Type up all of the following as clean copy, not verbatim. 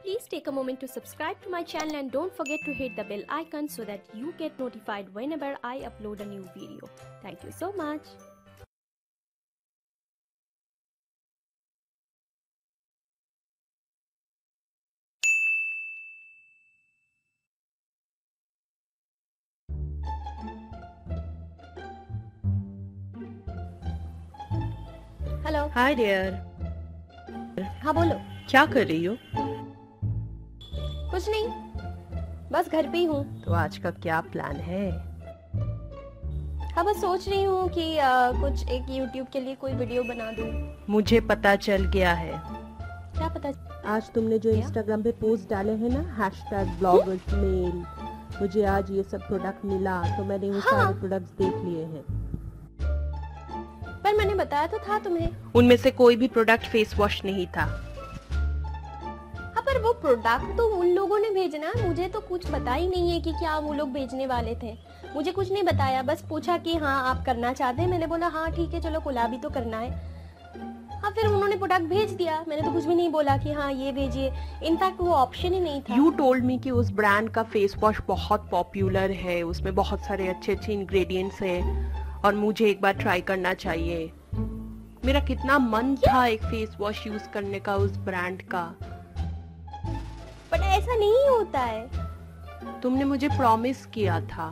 Please take a moment to subscribe to my channel and don't forget to hit the bell icon so that you get notified whenever I upload a new video. Thank you so much. Hello. Hi dear. हाँ बोलो। क्या कर रही हो? कुछ नहीं, बस घर पे ही हूँ। तो आज का क्या प्लान है? हाँ बस सोच रही हूँ कि कुछ एक YouTube के लिए कोई वीडियो बना दूँ। मुझे पता चल गया है। क्या पता? आज तुमने जो इंस्टाग्राम पे पोस्ट डाले हैं ना #blogersmail, मुझे आज ये सब प्रोडक्ट मिला तो मैंने वो सारे प्रोडक्ट्स देख लिए हैं। पर मैंने बताया तो था तुम्हें। उनमें से कोई भी प्रोडक्ट फेस वॉश नहीं था। हाँ पर वो प्रोडक्ट तो उन लोगों ने भेजना, मुझे तो कुछ पता ही नहीं है कि क्या वो लोग भेजने वाले थे। मुझे कुछ नहीं बताया, बस पूछा कि हाँ आप करना चाहते हैं। मैंने बोला हाँ ठीक है चलो कोलैब भी तो करना है। हाँ फिर उन्होंने प्रोडक्ट भेज दिया, मैंने तो कुछ भी नहीं बोला कि हाँ ये भेजिए। इनफैक्ट वो ऑप्शन ही नहीं था। You told me कि उस ब्रांड का फेस वॉश बहुत पॉपुलर है, उसमें बहुत सारे अच्छे अच्छे इंग्रेडिएंट्स हैं और मुझे एक बार ट्राई करना चाहिए। मेरा कितना मन था एक फेस वॉश यूज करने का उस ब्रांड का। बट ऐसा नहीं होता है। तुमने मुझे प्रॉमिस किया था।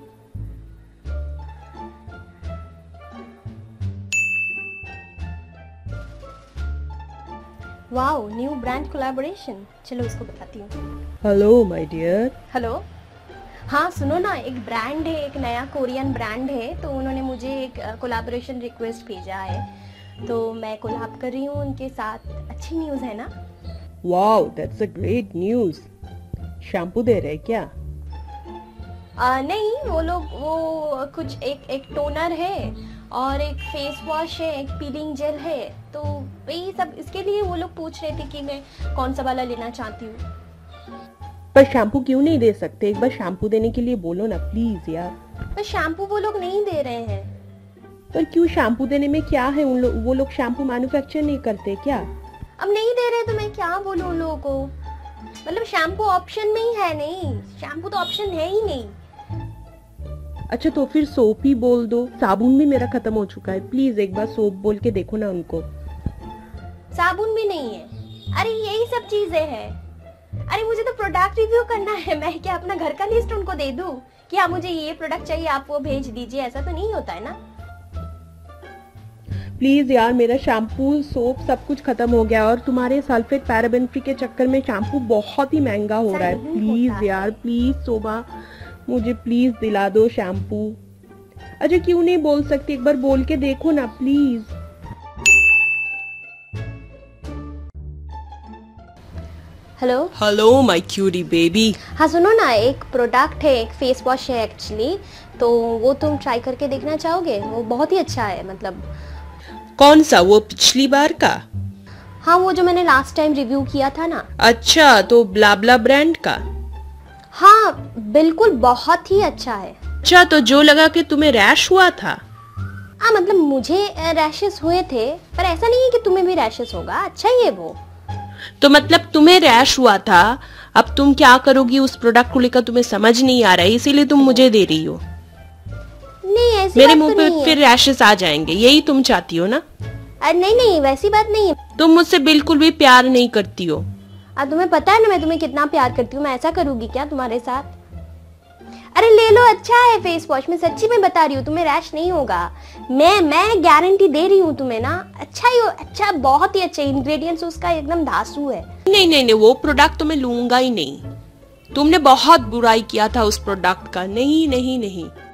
Wow, new brand collaboration. चलो इसको बताती हूँ। Hello my dear. हेलो। हाँ सुनो ना, एक ब्रांड है, एक नया कोरियन ब्रांड है, तो उन्होंने मुझे एक कोलैबोरेशन रिक्वेस्ट भेजा है, तो मैं कोलैब कर रही हूँ उनके साथ। अच्छी न्यूज़ है ना? Wow that's a great news. Shampoo दे रहे क्या? नहीं, वो लोग वो कुछ एक टोनर है और एक फेस वॉश है, एक पीलिंग जेल है, तो वही सब इसके लिए वो लोग पूछ रहे थे कि मैं कौन सा वाला लेना चाहती हूँ। पर शैम्पू क्यों नहीं दे सकते? एक बार शैम्पू देने के लिए बोलो ना प्लीज यार। पर शैम्पू वो लोग नहीं दे रहे हैं। पर क्यों? शैम्पू देने में क्या है? वो लोग शैम्पू मैन्युफैक्चर नहीं करते क्या? अब नहीं दे रहे तो मैं क्या बोलूं उन लोगों को? मतलब शैम्पू ऑप्शन में ही है नहीं, शैम्पू तो ऑप्शन है ही नहीं। अच्छा तो फिर सोप ही बोल दो। साबुन भी मेरा खत्म हो चुका है, प्लीज एक बार सोप बोल के देखो ना उनको। साबुन भी नहीं है। अरे यही सब चीजें हैं। अरे मुझे तो प्रोडक्ट रिव्यू करना है, मैं क्या अपना घर का लिस्ट उनको दे दूं कि हाँ मुझे ये प्रोडक्ट चाहिए आप वो भेज दीजिए? ऐसा तो नहीं होता है ना। प्लीज यार, मेरा शैम्पू सोप सब कुछ खत्म हो गया और तुम्हारे सल्फेट पैराबेन फ्री के चक्कर में शैम्पू बहुत ही महंगा हो रहा है। प्लीज यार, प्लीज सोमा, मुझे प्लीज दिला दो शैम्पू। अच्छा क्यों नहीं बोल सकती? एक बार बोल के देखो ना please. Hello. Hello my cutie baby. हाँ सुनो ना, एक प्रोडक्ट है, एक फेस वॉश है एक्चुअली, तो वो तुम ट्राई करके देखना चाहोगे? वो बहुत ही अच्छा है। मतलब कौन सा? वो पिछली बार का? हाँ वो जो मैंने लास्ट टाइम रिव्यू किया था ना। अच्छा तो ब्लाब्ला ब्रांड का? हाँ बिल्कुल, बहुत ही अच्छा है। अच्छा तो जो लगा के तुम्हें रैश हुआ था? हाँ मतलब मुझे रैशेस हुए थे, पर ऐसा नहीं है कि तुम्हें भी रैशेस होगा। अच्छा ही है वो। तो मतलब तुम्हें रैश हुआ था, अब तुम क्या करोगी उस प्रोडक्ट को लेकर तुम्हें समझ नहीं आ रहा है, इसीलिए तुम मुझे दे रही हो। नहीं ऐसी मेरे बात मुंह तो पे नहीं फिर रैशेस आ जाएंगे, यही तुम चाहती हो ना? नहीं नहीं वैसी बात नहीं है। तुम मुझसे बिल्कुल भी प्यार नहीं करती हो। तुम्हें पता है ना मैं तुम्हें कितना प्यार करती हूँ। मैं ऐसा करूंगी क्या तुम्हारे साथ? अरे ले लो, अच्छा है फेस वॉश। मैं सच्ची में बता रही हूँ, तुम्हें रैश नहीं होगा। मैं गारंटी दे रही हूँ तुम्हें ना। अच्छा ही अच्छा, बहुत ही अच्छे इंग्रेडिएंट्स, उसका एकदम धांसू है। नहीं नहीं नहीं, वो प्रोडक्ट तो मैं लूंगा ही नहीं। तुमने बहुत बुराई किया था उस प्रोडक्ट का। नहीं नहीं नहीं।